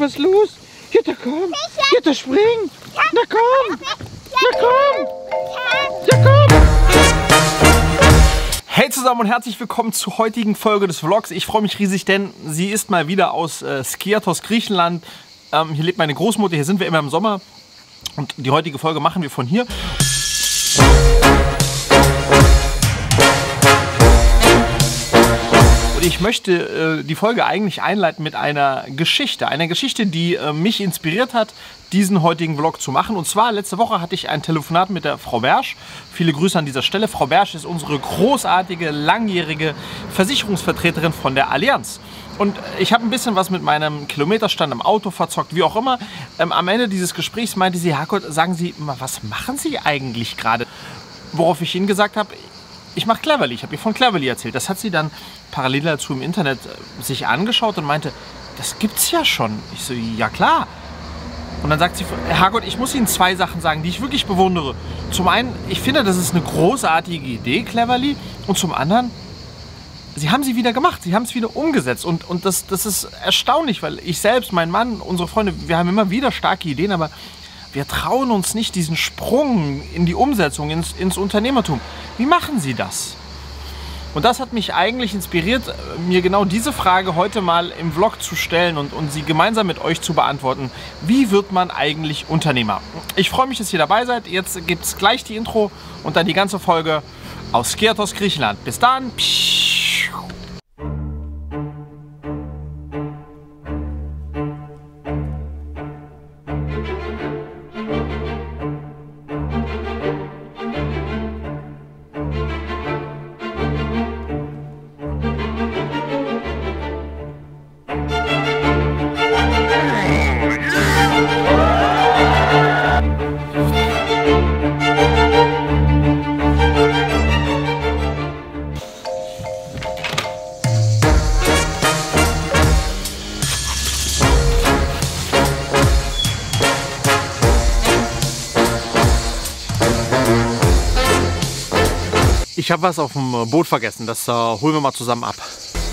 Was ist los? Jutta, komm! Jutta, spring! Na komm! Na komm! Ja, komm! Hey zusammen und herzlich willkommen zur heutigen Folge des Vlogs. Ich freue mich riesig, denn sie ist mal wieder aus Skiathos, Griechenland. Hier lebt meine Großmutter, hier sind wir immer im Sommer. Und die heutige Folge machen wir von hier. Ich möchte die Folge eigentlich einleiten mit einer Geschichte. Eine Geschichte, die mich inspiriert hat, diesen heutigen Vlog zu machen. Und zwar, letzte Woche hatte ich ein Telefonat mit der Frau Bersch. Viele Grüße an dieser Stelle. Frau Bersch ist unsere großartige, langjährige Versicherungsvertreterin von der Allianz. Und ich habe ein bisschen was mit meinem Kilometerstand im Auto verzockt, wie auch immer. Am Ende dieses Gesprächs meinte sie, Herrgott, sagen Sie mal, was machen Sie eigentlich gerade? Worauf ich Ihnen gesagt habe, ich mache Cleverly, ich habe ihr von Cleverly erzählt. Das hat sie dann parallel dazu im Internet sich angeschaut und meinte, das gibt's ja schon. Ich so, ja klar. Und dann sagt sie, Herrgott, ich muss Ihnen zwei Sachen sagen, die ich wirklich bewundere. Zum einen, ich finde, das ist eine großartige Idee, Cleverly. Und zum anderen, Sie haben sie wieder gemacht, Sie haben es wieder umgesetzt. Und das ist erstaunlich, weil ich selbst, mein Mann, unsere Freunde, wir haben immer wieder starke Ideen, aber wir trauen uns nicht diesen Sprung in die Umsetzung, ins Unternehmertum. Wie machen Sie das? Und das hat mich eigentlich inspiriert, mir genau diese Frage heute mal im Vlog zu stellen und sie gemeinsam mit euch zu beantworten. Wie wird man eigentlich Unternehmer? Ich freue mich, dass ihr dabei seid. Jetzt gibt es gleich die Intro und dann die ganze Folge aus Skiathos, Griechenland. Bis dann. Ich habe was auf dem Boot vergessen, das holen wir mal zusammen ab.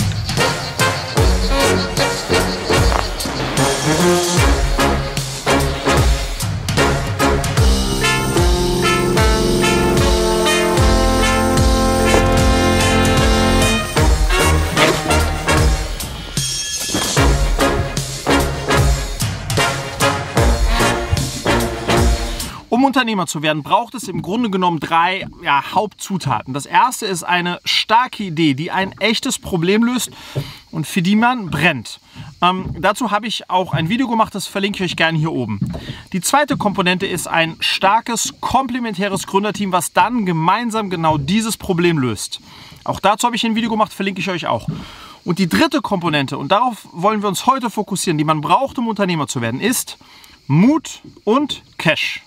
Um Unternehmer zu werden, braucht es im Grunde genommen drei Hauptzutaten. Das erste ist eine starke Idee, die ein echtes Problem löst und für die man brennt. Dazu habe ich auch ein Video gemacht, das verlinke ich euch gerne hier oben. Die zweite Komponente ist ein starkes, komplementäres Gründerteam, was dann gemeinsam genau dieses Problem löst. Auch dazu habe ich ein Video gemacht, verlinke ich euch auch. Und die dritte Komponente, und darauf wollen wir uns heute fokussieren, die man braucht, um Unternehmer zu werden, ist Mut und Cash.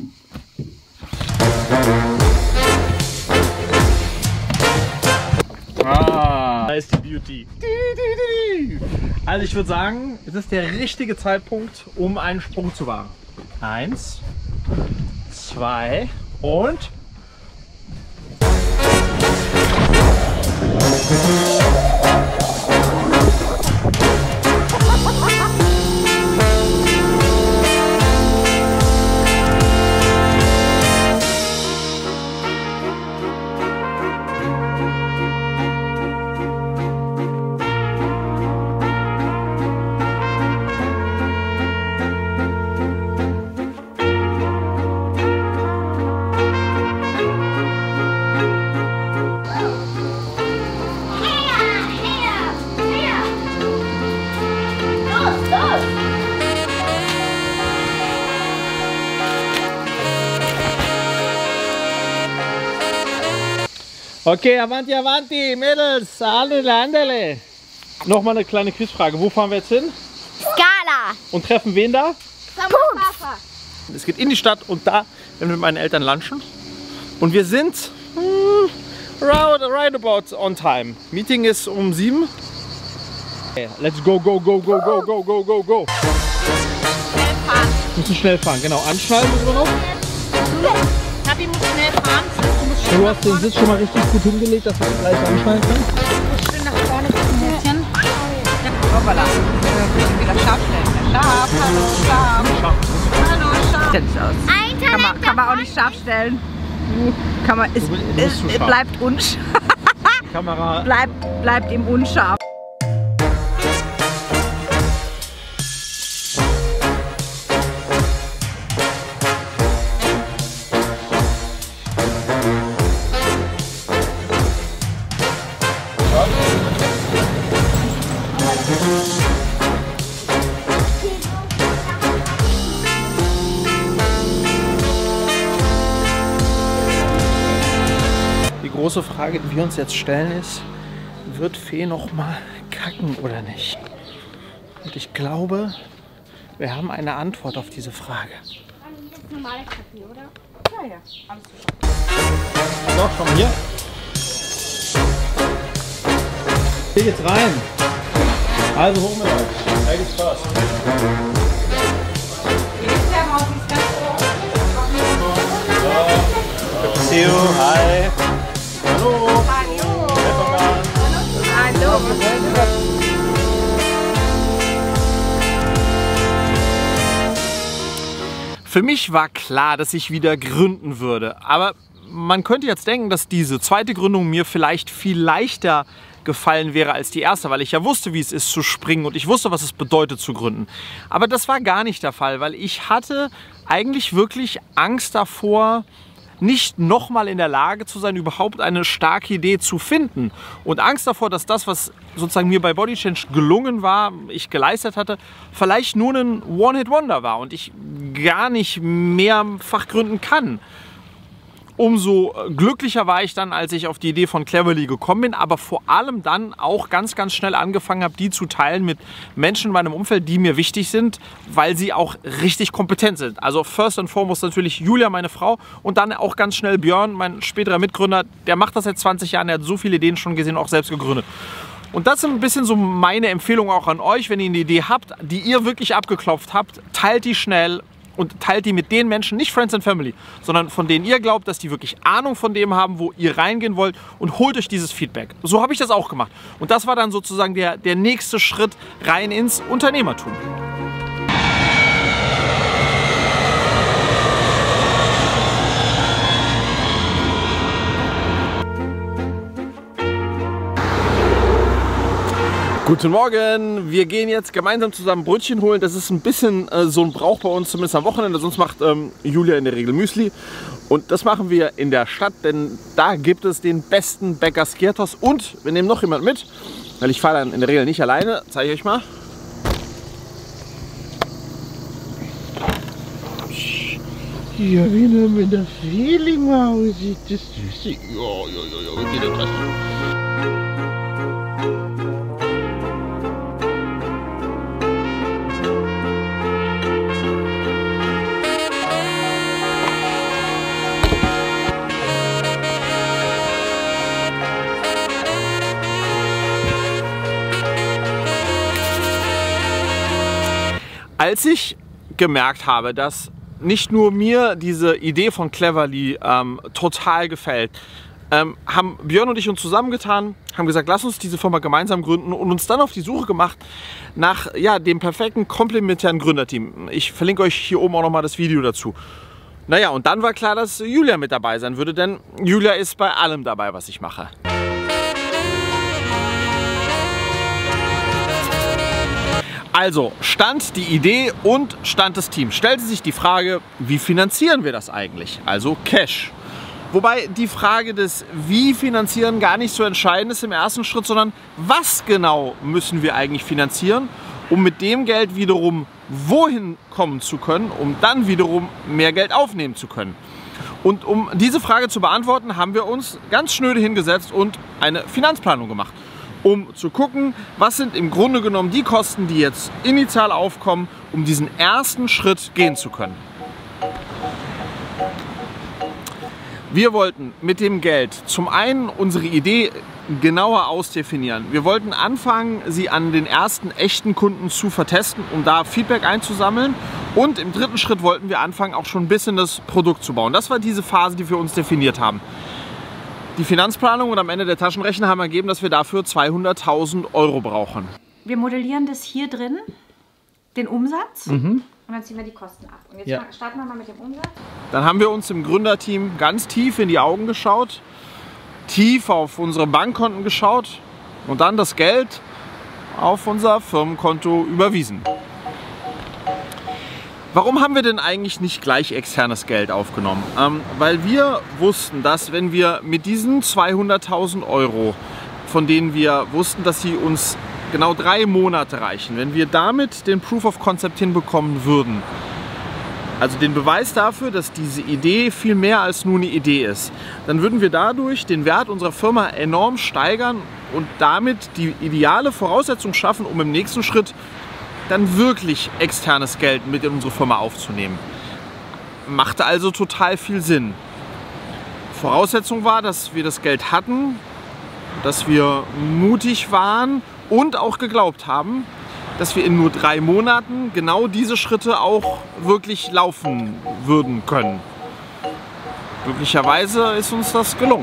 Da ist die Beauty. Also ich würde sagen, es ist der richtige Zeitpunkt, um einen Sprung zu wagen. 1, 2 und... Okay, avanti, avanti, Mädels, andele. Nochmal eine kleine Quizfrage. Wo fahren wir jetzt hin? Scala. Und treffen wen da? Papa. Es geht in die Stadt und da werden wir mit meinen Eltern lunchen. Und wir sind right about on time. Meeting ist um 7. Okay, let's go, go, go, go, go, go, go, go, go. Schnell fahren. Wir müssen schnell fahren, genau. Anschnallen müssen wir noch. Papi muss schnell fahren. Du hast den Sitz schon mal richtig gut hingelegt, dass wir gleich anschnallen können. Schön nach vorne gucken, Mädchen. Hoppala. Wieder scharf stellen. Schaf, hallo Schaf. Hallo Schaf. Sieht nicht aus. Ein Talent Kann man auch nicht scharf stellen. Kann man, es bleibt unscharf. Kamera. Bleibt ihm unscharf. Die große Frage, die wir uns jetzt stellen, ist, wird Fee noch mal kacken oder nicht? Und ich glaube, wir haben eine Antwort auf diese Frage. Normale Kaffee, oder? Ja, alles gut. So, komm mal hier. Geh jetzt rein. Also hoch mit euch. Ladies first. See you. Hi. Hallo. Hallo. Für mich war klar, dass ich wieder gründen würde. Aber man könnte jetzt denken, dass diese zweite Gründung mir vielleicht viel leichter gefallen wäre als die erste, weil ich ja wusste, wie es ist zu springen und ich wusste, was es bedeutet zu gründen. Aber das war gar nicht der Fall, weil ich hatte eigentlich wirklich Angst davor, nicht nochmal in der Lage zu sein, überhaupt eine starke Idee zu finden. Und Angst davor, dass das, was sozusagen mir bei Body Change gelungen war, ich geleistet hatte, vielleicht nur ein One-Hit-Wonder war und ich gar nicht mehrfach gründen kann. Umso glücklicher war ich dann, als ich auf die Idee von Cleverly gekommen bin, aber vor allem dann auch ganz, ganz schnell angefangen habe, die zu teilen mit Menschen in meinem Umfeld, die mir wichtig sind, weil sie auch richtig kompetent sind. Also first and foremost natürlich Julia, meine Frau, und dann auch ganz schnell Björn, mein späterer Mitgründer. Der macht das seit 20 Jahren, der hat so viele Ideen schon gesehen, auch selbst gegründet. Und das sind ein bisschen so meine Empfehlungen auch an euch, wenn ihr eine Idee habt, die ihr wirklich abgeklopft habt, teilt die schnell. Und teilt die mit den Menschen, nicht Friends and Family, sondern von denen ihr glaubt, dass die wirklich Ahnung von dem haben, wo ihr reingehen wollt, und holt euch dieses Feedback. So habe ich das auch gemacht. Und das war dann sozusagen der nächste Schritt rein ins Unternehmertum. Guten Morgen, wir gehen jetzt gemeinsam zusammen Brötchen holen. Das ist ein bisschen so ein Brauch bei uns, zumindest am Wochenende. Sonst macht Julia in der Regel Müsli. Und das machen wir in der Stadt, denn da gibt es den besten Bäcker Skiertos. Und wir nehmen noch jemand mit, weil ich fahre dann in der Regel nicht alleine. Zeige ich euch mal. Ja, wie nehmen wir das Feeling aussieht, das süß. Ja, wie geht das? Als ich gemerkt habe, dass nicht nur mir diese Idee von Cleverly total gefällt, haben Björn und ich uns zusammengetan, haben gesagt, lass uns diese Firma gemeinsam gründen und uns dann auf die Suche gemacht nach dem perfekten komplementären Gründerteam. Ich verlinke euch hier oben auch nochmal das Video dazu. Naja, und dann war klar, dass Julia mit dabei sein würde, denn Julia ist bei allem dabei, was ich mache. Also stand die Idee und stand das Team. Stellte sich die Frage, wie finanzieren wir das eigentlich? Also Cash. Wobei die Frage des Wie finanzieren gar nicht so entscheidend ist im ersten Schritt, sondern was genau müssen wir eigentlich finanzieren, um mit dem Geld wiederum wohin kommen zu können, um dann wiederum mehr Geld aufnehmen zu können. Und um diese Frage zu beantworten, haben wir uns ganz schnöde hingesetzt und eine Finanzplanung gemacht, um zu gucken, was sind im Grunde genommen die Kosten, die jetzt initial aufkommen, um diesen ersten Schritt gehen zu können. Wir wollten mit dem Geld zum einen unsere Idee genauer ausdefinieren. Wir wollten anfangen, sie an den ersten echten Kunden zu vertesten, um da Feedback einzusammeln. Und im dritten Schritt wollten wir anfangen, auch schon ein bisschen das Produkt zu bauen. Das war diese Phase, die wir uns definiert haben. Die Finanzplanung und am Ende der Taschenrechner haben ergeben, dass wir dafür 200.000 € brauchen. Wir modellieren das hier drin, den Umsatz. Und dann ziehen wir die Kosten ab. Und jetzt Ja. starten wir mal mit dem Umsatz. Dann haben wir uns im Gründerteam ganz tief in die Augen geschaut, tief auf unsere Bankkonten geschaut und dann das Geld auf unser Firmenkonto überwiesen. Warum haben wir denn eigentlich nicht gleich externes Geld aufgenommen? Weil wir wussten, dass wenn wir mit diesen 200.000 Euro, von denen wir wussten, dass sie uns genau 3 Monate reichen, wenn wir damit den Proof of Concept hinbekommen würden, also den Beweis dafür, dass diese Idee viel mehr als nur eine Idee ist, dann würden wir dadurch den Wert unserer Firma enorm steigern und damit die ideale Voraussetzung schaffen, um im nächsten Schritt dann wirklich externes Geld mit in unsere Firma aufzunehmen. Machte also total viel Sinn. Voraussetzung war, dass wir das Geld hatten, dass wir mutig waren und auch geglaubt haben, dass wir in nur 3 Monaten genau diese Schritte auch wirklich laufen würden können. Glücklicherweise ist uns das gelungen.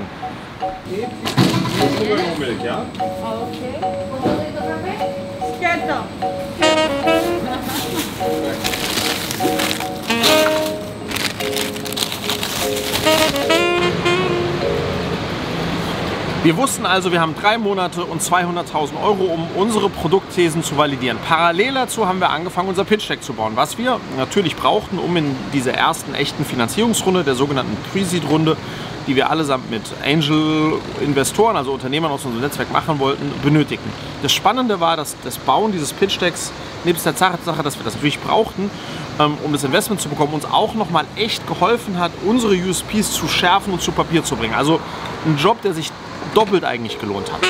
Wir wussten also, wir haben 3 Monate und 200.000 Euro, um unsere Produktthesen zu validieren. Parallel dazu haben wir angefangen, unser Pitch Deck zu bauen, was wir natürlich brauchten, um in dieser ersten echten Finanzierungsrunde, der sogenannten Pre-Seed-Runde, die wir allesamt mit Angel-Investoren, also Unternehmern aus unserem Netzwerk machen wollten, benötigten. Das Spannende war, dass das Bauen dieses Pitch Decks, nebst der Tatsache, dass wir das natürlich brauchten, um das Investment zu bekommen, uns auch nochmal echt geholfen hat, unsere USPs zu schärfen und zu Papier zu bringen. Also ein Job, der sich doppelt eigentlich gelohnt hat.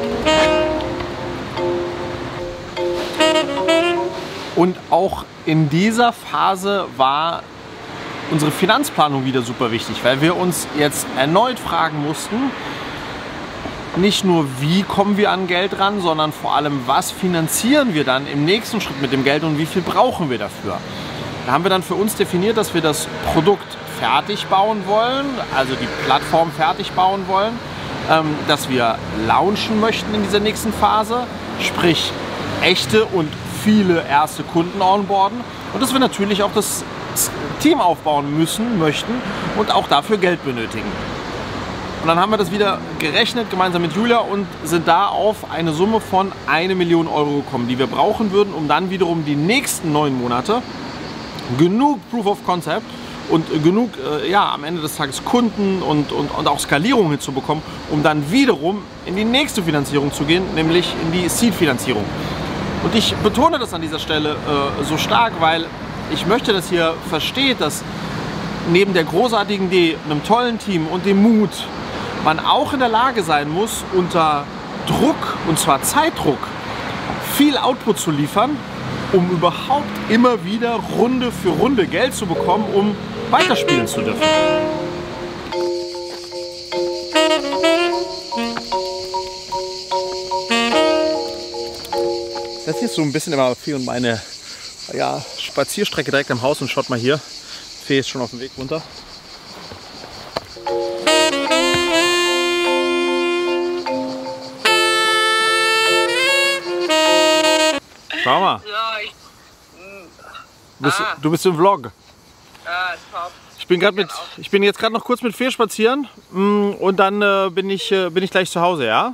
Und auch in dieser Phase war unsere Finanzplanung wieder super wichtig, weil wir uns jetzt erneut fragen mussten, nicht nur wie kommen wir an Geld ran, sondern vor allem was finanzieren wir dann im nächsten Schritt mit dem Geld und wie viel brauchen wir dafür. Da haben wir dann für uns definiert, dass wir das Produkt fertig bauen wollen, also die Plattform fertig bauen wollen, dass wir launchen möchten in dieser nächsten Phase, sprich echte und viele erste Kunden onboarden und dass wir natürlich auch das Team aufbauen möchten und auch dafür Geld benötigen. Und dann haben wir das wieder gerechnet gemeinsam mit Julia und sind da auf eine Summe von 1 Million Euro gekommen, die wir brauchen würden, um dann wiederum die nächsten 9 Monate genug Proof of Concept und genug ja, am Ende des Tages Kunden und auch Skalierung hinzubekommen, um dann wiederum in die nächste Finanzierung zu gehen, nämlich in die Seed-Finanzierung. Und ich betone das an dieser Stelle so stark, weil ich möchte, dass ihr versteht, dass neben der großartigen Idee, einem tollen Team und dem Mut, man auch in der Lage sein muss, unter Druck, und zwar Zeitdruck, viel Output zu liefern, um überhaupt immer wieder Runde für Runde Geld zu bekommen, um weiterspielen zu dürfen. Das hier ist so ein bisschen immer viel meine Spazierstrecke direkt am Haus und schaut mal hier. Fee ist schon auf dem Weg runter. Schau mal. Du bist im Vlog. Top. Ich bin jetzt gerade noch kurz mit Fee spazieren und dann bin ich gleich zu Hause, ja?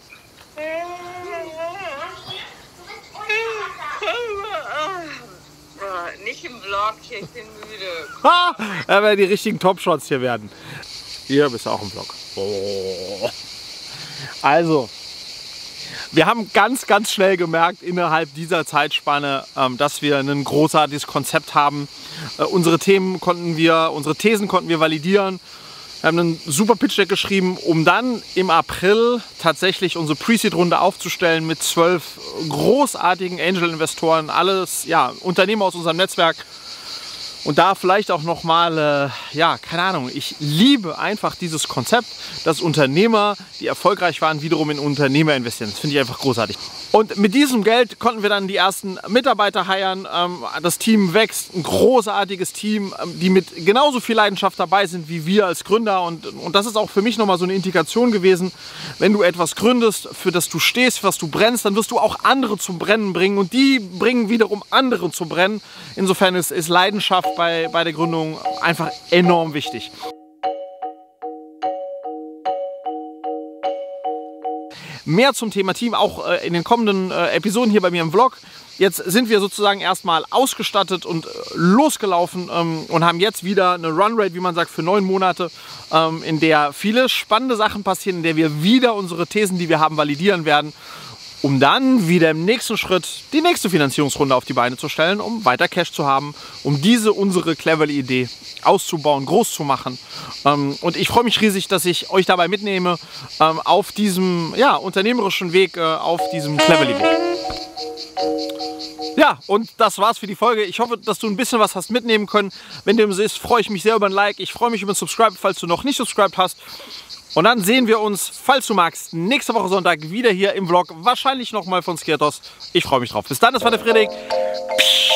Nicht im Vlog, ich bin müde. Da werden die richtigen Top-Shots hier werden. Hier bist du auch im Vlog. Oh. Also, wir haben ganz, ganz schnell gemerkt innerhalb dieser Zeitspanne, dass wir ein großartiges Konzept haben. Unsere Thesen konnten wir validieren. Wir haben einen super Pitch-Deck geschrieben, um dann im April tatsächlich unsere Pre-Seed-Runde aufzustellen mit 12 großartigen Angel-Investoren, alles Unternehmer aus unserem Netzwerk. Und da vielleicht auch nochmal, keine Ahnung, ich liebe einfach dieses Konzept, dass Unternehmer, die erfolgreich waren, wiederum in Unternehmer investieren. Das finde ich einfach großartig. Und mit diesem Geld konnten wir dann die ersten Mitarbeiter heiern. Das Team wächst, ein großartiges Team, die mit genauso viel Leidenschaft dabei sind wie wir als Gründer. Und das ist auch für mich nochmal so eine Indikation gewesen, wenn du etwas gründest, für das du stehst, für was du brennst, dann wirst du auch andere zum Brennen bringen und die bringen wiederum andere zum Brennen. Insofern ist Leidenschaft bei der Gründung einfach enorm wichtig. Mehr zum Thema Team auch in den kommenden Episoden hier bei mir im Vlog. Jetzt sind wir sozusagen erstmal ausgestattet und losgelaufen und haben jetzt wieder eine Runrate, wie man sagt, für 9 Monate, in der viele spannende Sachen passieren, in der wir wieder unsere Thesen, die wir haben, validieren werden, um dann wieder im nächsten Schritt die nächste Finanzierungsrunde auf die Beine zu stellen, um weiter Cash zu haben, um unsere Cleverly Idee auszubauen, groß zu machen. Und ich freue mich riesig, dass ich euch dabei mitnehme auf diesem unternehmerischen Weg, auf diesem Cleverly Weg. Ja, und das war's für die Folge. Ich hoffe, dass du ein bisschen was hast mitnehmen können. Wenn dem so ist, freue ich mich sehr über ein Like. Ich freue mich über ein Subscribe, falls du noch nicht subscribed hast. Und dann sehen wir uns, falls du magst, nächste Woche Sonntag wieder hier im Vlog. Wahrscheinlich nochmal von Skirtos. Ich freue mich drauf. Bis dann, das war der Frederik.